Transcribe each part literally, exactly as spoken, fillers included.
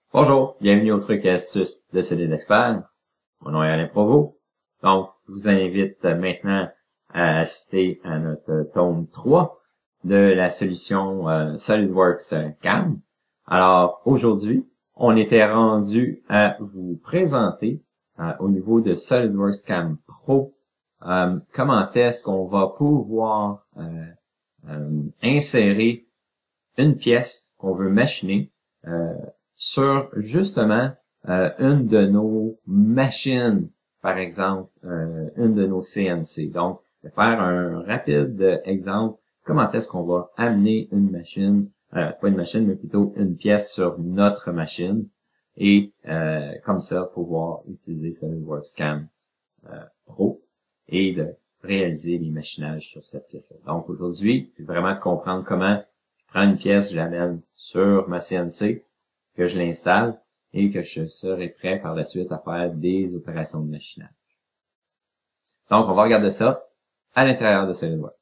Bonjour, bienvenue au truc et astuces de C D d'Expert. Mon nom est Alain Provost. Donc, je vous invite maintenant à assister à notre tome trois de la solution euh, SolidWorks euh, C A M. Alors, aujourd'hui, on était rendu à vous présenter euh, au niveau de SolidWorks C A M Pro euh, comment est-ce qu'on va pouvoir euh, euh, insérer une pièce qu'on veut machiner euh, sur justement euh, une de nos machines, par exemple, euh, une de nos C N C. Donc, je vais faire un rapide exemple. Comment est-ce qu'on va amener une machine, euh, pas une machine, mais plutôt une pièce sur notre machine et euh, comme ça, pouvoir utiliser SolidWorks C A M euh, Pro et de réaliser les machinages sur cette pièce-là. Donc, aujourd'hui, c'est vraiment de comprendre comment je prends une pièce, je l'amène sur ma C N C, que je l'installe et que je serai prêt par la suite à faire des opérations de machinage. Donc, on va regarder ça à l'intérieur de SolidWorks.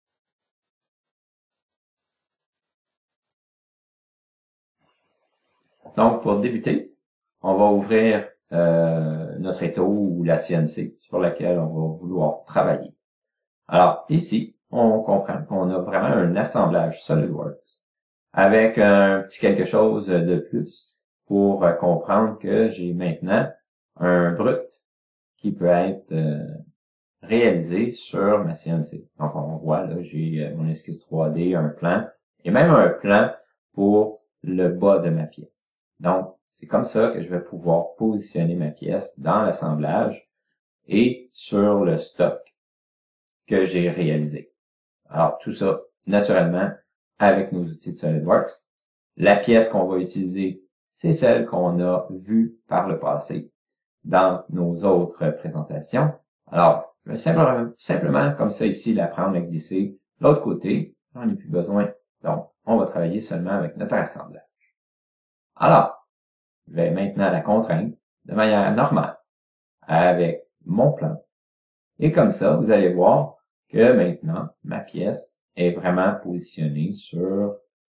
Donc, pour débuter, on va ouvrir euh, notre étau ou la C N C sur laquelle on va vouloir travailler. Alors, ici, on comprend qu'on a vraiment un assemblage SolidWorks avec un petit quelque chose de plus pour comprendre que j'ai maintenant un brut qui peut être euh, réalisé sur ma C N C. Donc, on voit là, j'ai mon esquisse trois D, un plan, et même un plan pour le bas de ma pièce. Donc, c'est comme ça que je vais pouvoir positionner ma pièce dans l'assemblage et sur le stock que j'ai réalisé. Alors, tout ça, naturellement, avec nos outils de SolidWorks. La pièce qu'on va utiliser, c'est celle qu'on a vue par le passé dans nos autres présentations. Alors, je vais simplement, simplement comme ça ici, la prendre, la glisser de l'autre côté. J'en ai plus besoin. Donc, on va travailler seulement avec notre assemblage. Alors, je vais maintenant la contraindre de manière normale avec mon plan. Et comme ça, vous allez voir que maintenant, ma pièce est vraiment positionnée sur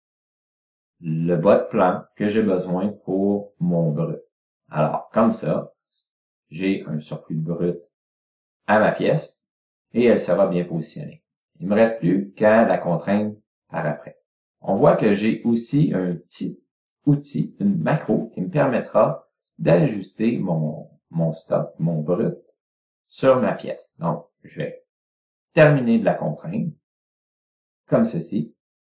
le bas de plan que j'ai besoin pour mon brut. Alors, comme ça, j'ai un surplus de brut à ma pièce et elle sera bien positionnée. Il me reste plus qu'à la contraindre par après. On voit que j'ai aussi un petit outil, une macro qui me permettra d'ajuster mon, mon stock, mon brut sur ma pièce. Donc, je vais terminer de la contraindre comme ceci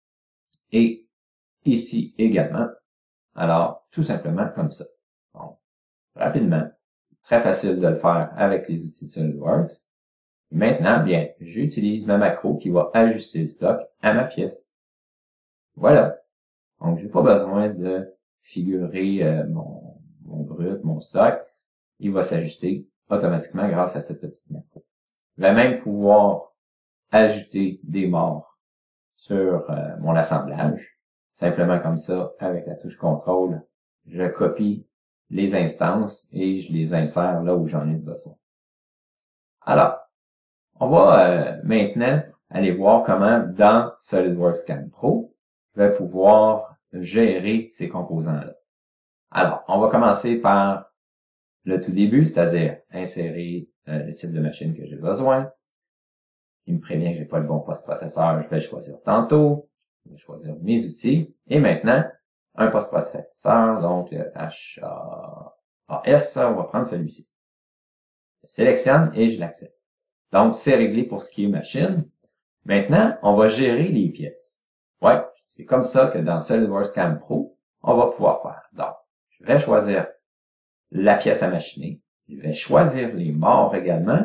et ici également. Alors, tout simplement comme ça. Donc, rapidement, très facile de le faire avec les outils de SolidWorks. Maintenant, bien, j'utilise ma macro qui va ajuster le stock à ma pièce. Voilà. Donc, j'ai pas besoin de figurer euh, mon, mon brut, mon stock. Il va s'ajuster automatiquement grâce à cette petite macro. Je vais même pouvoir ajouter des morts sur euh, mon assemblage. Simplement comme ça, avec la touche contrôle, je copie les instances et je les insère là où j'en ai besoin. Alors, on va euh, maintenant aller voir comment dans SolidWorks C A M Pro, je vais pouvoir gérer ces composants-là. Alors, on va commencer par le tout début, c'est-à-dire insérer euh, le type de machine que j'ai besoin. Il me prévient que j'ai pas le bon post-processeur, je vais le choisir tantôt. Je vais choisir mes outils. Et maintenant, un post-processeur, donc le H A S, on va prendre celui-ci. Je sélectionne et je l'accepte. Donc, c'est réglé pour ce qui est machine. Maintenant, on va gérer les pièces. Ouais, c'est comme ça que dans SolidWorks C A M Pro, on va pouvoir faire. Donc, je vais choisir la pièce à machiner. Je vais choisir les morts également.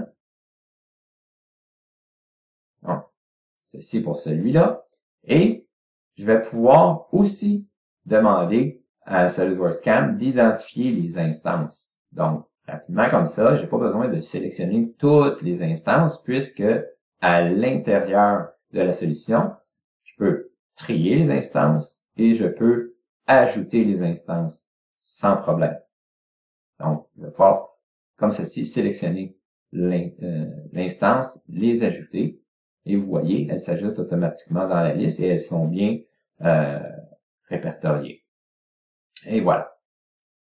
Donc, ceci pour celui-là. Et je vais pouvoir aussi demander à SolidWorks C A M d'identifier les instances. Donc, rapidement comme ça, j'ai pas besoin de sélectionner toutes les instances puisque à l'intérieur de la solution, je peux trier les instances et je peux ajouter les instances sans problème. Donc, je vais pouvoir, comme ceci, sélectionner l'instance, les ajouter. Et vous voyez, elles s'ajoutent automatiquement dans la liste et elles sont bien euh, répertoriées. Et voilà.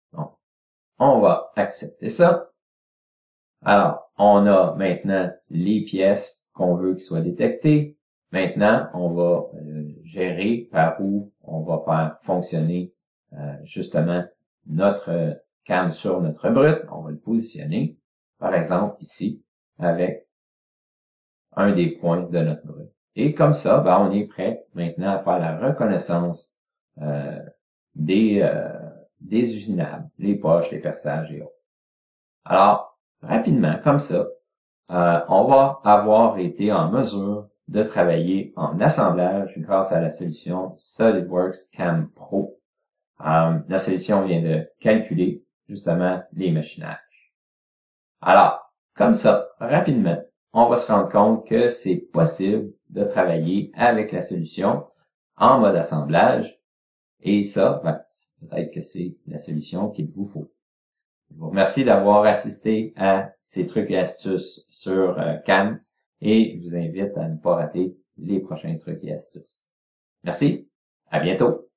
On va accepter ça. Alors, on a maintenant les pièces qu'on veut qu'ils soient détectées. Maintenant, on va euh, gérer par où on va faire fonctionner euh, justement notre euh, cam sur notre brut. On va le positionner, par exemple ici, avec un des points de notre brut. Et comme ça, ben, on est prêt maintenant à faire la reconnaissance euh, des, euh, des usinables, les poches, les perçages et autres. Alors, rapidement, comme ça, euh, on va avoir été en mesure de travailler en assemblage grâce à la solution SolidWorks Cam Pro. Euh, la solution vient de calculer justement les machinages. Alors, comme ça, rapidement, on va se rendre compte que c'est possible de travailler avec la solution en mode assemblage. Et ça, ben, peut-être que c'est la solution qu'il vous faut. Je vous remercie d'avoir assisté à ces trucs et astuces sur euh, Cam et je vous invite à ne pas rater les prochains trucs et astuces. Merci, à bientôt.